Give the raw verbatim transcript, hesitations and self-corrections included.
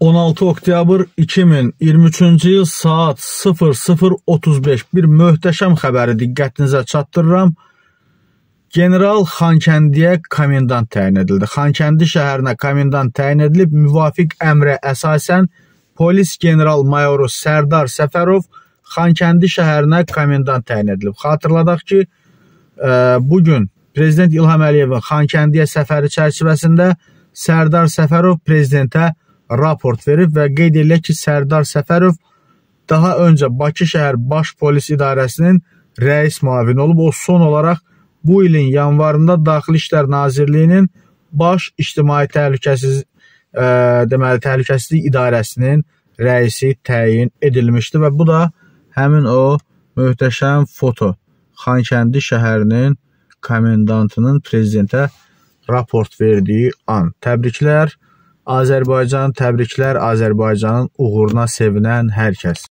on altı oktyabr iki min iyirmi üçüncü yıl saat sıfır sıfır otuz beş bir möhtəşəm xəbəri diqqətinizə çatdırıram. General Xankəndiyə komendant təyin edildi. Xankəndi şəhərinə komendant təyin edilib. Müvafiq əmrə əsasən polis general mayoru Sərdar Səfərov Xankəndi şəhərinə komendant təyin edilib. Xatırladaq ki, bugün Prezident İlham Əliyevin Xankəndiyə səfəri çərçivəsində Sərdar Səfərov prezidentə raport verib və qeyd edilir ki, Sərdar Səfərov daha öncə Bakı şəhər Baş Polis İdarəsinin rəis müavini olub. O son olaraq bu ilin yanvarında Daxili İşlər Nazirliyinin Baş İctimai Təhlükəsiz, e, deməli, Təhlükəsizlik İdarəsinin rəisi təyin edilmişdi və bu da həmin o möhtəşəm foto. Xankəndi şəhərinin komendantının prezidentə raport verdiyi an. Təbriklər Azərbaycan, təbriklər Azərbaycanın uğuruna sevinən hər kəs.